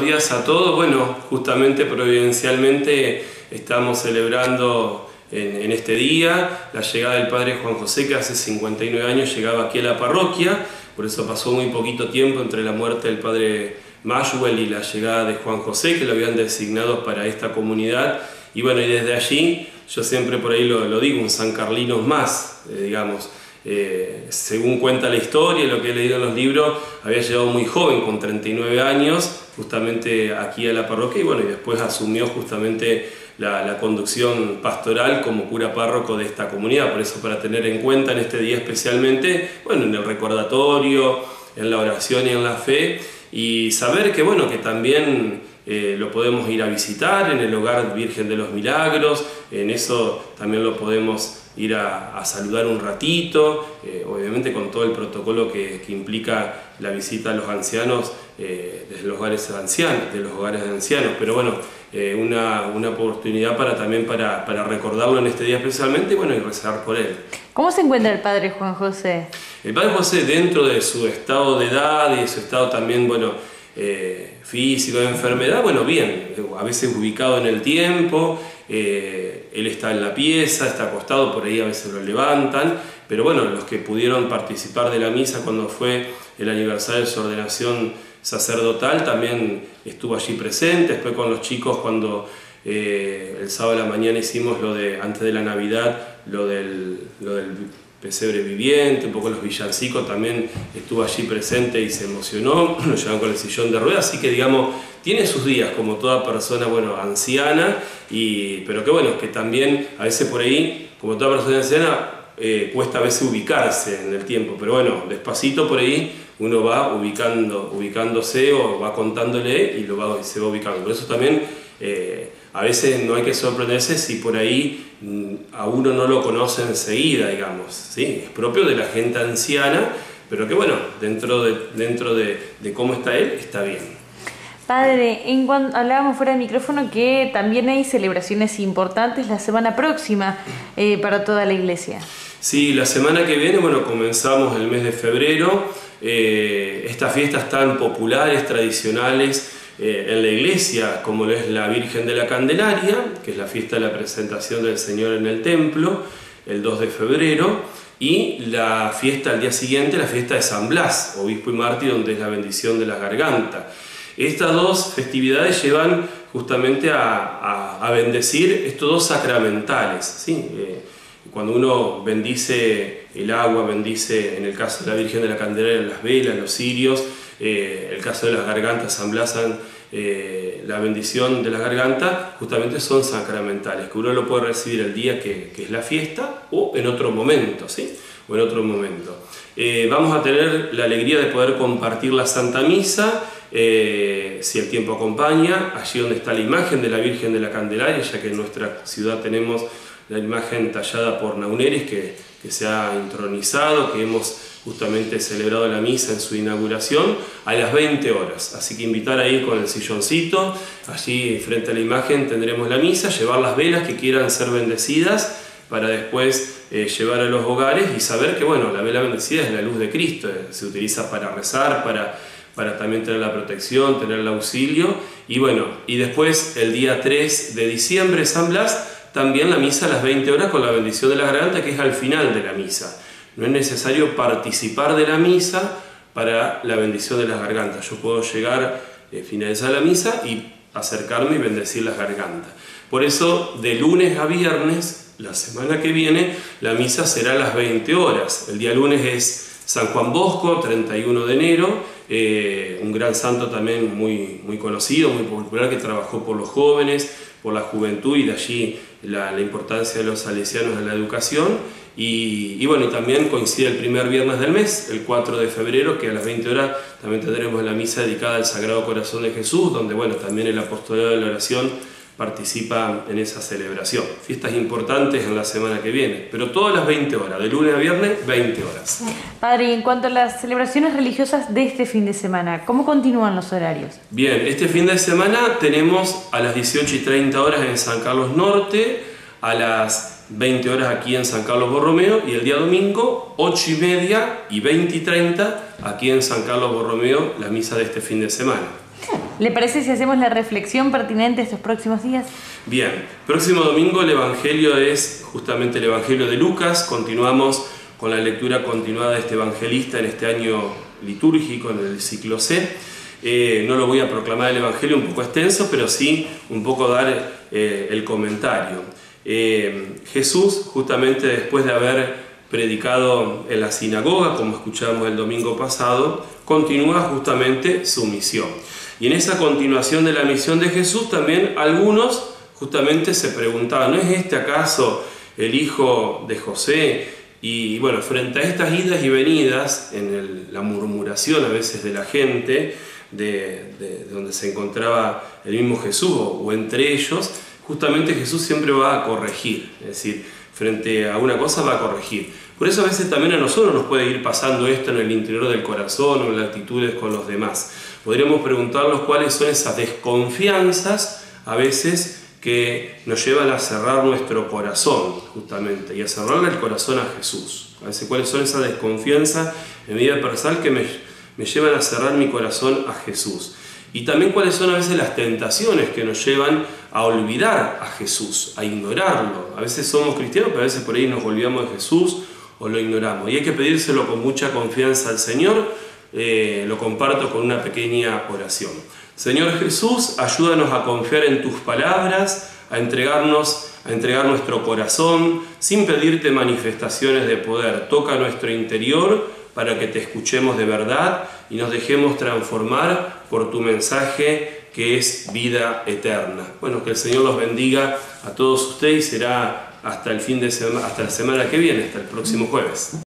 días a todos. Bueno, justamente providencialmente estamos celebrando en este día la llegada del Padre Juan José, que hace 59 años llegaba aquí a la parroquia. Por eso pasó muy poquito tiempo entre la muerte del Padre Maxwell y la llegada de Juan José, que lo habían designado para esta comunidad. Y bueno, y desde allí, yo siempre por ahí lo digo, un San Carlinos más, digamos. Según cuenta la historia y lo que he leído en los libros, había llegado muy joven, con 39 años, justamente aquí a la parroquia, y bueno, y después asumió justamente la conducción pastoral como cura párroco de esta comunidad. Por eso, para tener en cuenta en este día especialmente, bueno, en el recordatorio, en la oración y en la fe, y saber que bueno, que también lo podemos ir a visitar en el Hogar Virgen de los Milagros. En eso también lo podemos ir a saludar un ratito, obviamente con todo el protocolo que implica la visita a los ancianos desde los hogares de ancianos, pero bueno, una oportunidad también para recordarlo en este día especialmente, bueno, y rezar por él. ¿Cómo se encuentra el Padre Juan José? El Padre José, dentro de su estado de edad y de su estado también, bueno, físico, de enfermedad, bueno, bien, a veces ubicado en el tiempo. Él está en la pieza, está acostado, por ahí a veces lo levantan, pero bueno, los que pudieron participar de la misa cuando fue el aniversario de su ordenación sacerdotal también estuvo allí presente. Después con los chicos, cuando el sábado de la mañana hicimos antes de la Navidad, lo del pesebre viviente, un poco los villancicos, también estuvo allí presente y se emocionó, lo llevaron con el sillón de ruedas, así que digamos, tiene sus días como toda persona, bueno, anciana, pero que bueno, que también a veces por ahí, como toda persona anciana, cuesta a veces ubicarse en el tiempo, pero bueno, despacito por ahí uno va ubicándose o va contándole y se va ubicando. Por eso también a veces no hay que sorprenderse si por ahí a uno no lo conoce enseguida, digamos, ¿sí? Es propio de la gente anciana, pero que bueno, dentro de cómo está él, está bien. Padre, hablábamos fuera de micrófono que también hay celebraciones importantes la semana próxima para toda la iglesia. Sí, la semana que viene, bueno, comenzamos el mes de febrero. Estas fiestas tan populares, tradicionales en la iglesia, como lo es la Virgen de la Candelaria, que es la fiesta de la presentación del Señor en el templo, el 2 de febrero, y la fiesta al día siguiente, la fiesta de San Blas, obispo y mártir, donde es la bendición de la garganta. Estas dos festividades llevan justamente a bendecir estos dos sacramentales, ¿sí? Cuando uno bendice el agua, bendice en el caso de la Virgen de la Candelaria las velas, los cirios, el caso de las gargantas, San Blas, la bendición de las gargantas, justamente son sacramentales, que uno lo puede recibir el día que es la fiesta o en otro momento, ¿sí? O en otro momento. Vamos a tener la alegría de poder compartir la Santa Misa, si el tiempo acompaña, allí donde está la imagen de la Virgen de la Candelaria, ya que en nuestra ciudad tenemos la imagen tallada por Nauneris que se ha entronizado, que hemos justamente celebrado la misa en su inauguración a las 20 horas. Así que invitar a ir con el silloncito, allí frente a la imagen tendremos la misa, llevar las velas que quieran ser bendecidas para después llevar a los hogares y saber que bueno, la vela bendecida es la luz de Cristo, se utiliza para rezar, para también tener la protección, tener el auxilio. Y bueno, y después el día 3 de diciembre, San Blas, también la misa a las 20 horas con la bendición de la garganta, que es al final de la misa. No es necesario participar de la misa para la bendición de las gargantas. Yo puedo llegar, finalizar la misa y acercarme y bendecir las gargantas. Por eso, de lunes a viernes, la semana que viene, la misa será a las 20 horas. El día lunes es San Juan Bosco, 31 de enero, un gran santo también muy conocido, muy popular, que trabajó por los jóvenes, por la juventud, y de allí la importancia de los salesianos en la educación. Y bueno, y también coincide el primer viernes del mes, el 4 de febrero, que a las 20 horas también tendremos la misa dedicada al Sagrado Corazón de Jesús, donde bueno, también el apostolado de la oración participa en esa celebración. Fiestas importantes en la semana que viene, pero todas las 20 horas, de lunes a viernes, 20 horas. Padre, y en cuanto a las celebraciones religiosas de este fin de semana, ¿cómo continúan los horarios? Bien, este fin de semana tenemos a las 18:30 horas en San Carlos Norte, a las 20 horas aquí en San Carlos Borromeo, y el día domingo 8:30 y 20:30 aquí en San Carlos Borromeo, la misa de este fin de semana. ¿Le parece si hacemos la reflexión pertinente estos próximos días? Bien, próximo domingo el Evangelio es justamente el Evangelio de Lucas. Continuamos con la lectura continuada de este evangelista en este año litúrgico, en el ciclo C. No lo voy a proclamar el Evangelio, un poco extenso, pero sí un poco dar el comentario. Jesús, justamente después de haber predicado en la sinagoga, como escuchamos el domingo pasado, continúa justamente su misión. Y en esa continuación de la misión de Jesús también algunos justamente se preguntaban, ¿no es este acaso el hijo de José? Y bueno, frente a estas idas y venidas, en la murmuración a veces de la gente, de donde se encontraba el mismo Jesús o entre ellos, justamente Jesús siempre va a corregir, es decir, frente a una cosa va a corregir. Por eso a veces también a nosotros nos puede ir pasando esto en el interior del corazón o en las actitudes con los demás. Podríamos preguntarnos cuáles son esas desconfianzas a veces que nos llevan a cerrar nuestro corazón, justamente, y a cerrarle el corazón a Jesús. A veces cuáles son esas desconfianzas en mi vida personal que me llevan a cerrar mi corazón a Jesús. Y también cuáles son a veces las tentaciones que nos llevan a olvidar a Jesús, a ignorarlo. A veces somos cristianos, pero a veces por ahí nos olvidamos de Jesús o lo ignoramos. Y hay que pedírselo con mucha confianza al Señor. Lo comparto con una pequeña oración. Señor Jesús, ayúdanos a confiar en tus palabras, a entregar nuestro corazón sin pedirte manifestaciones de poder. Toca nuestro interior para que te escuchemos de verdad y nos dejemos transformar por tu mensaje que es vida eterna. Bueno, que el Señor los bendiga a todos ustedes y será hasta el fin de semana, hasta la semana que viene, hasta el próximo jueves.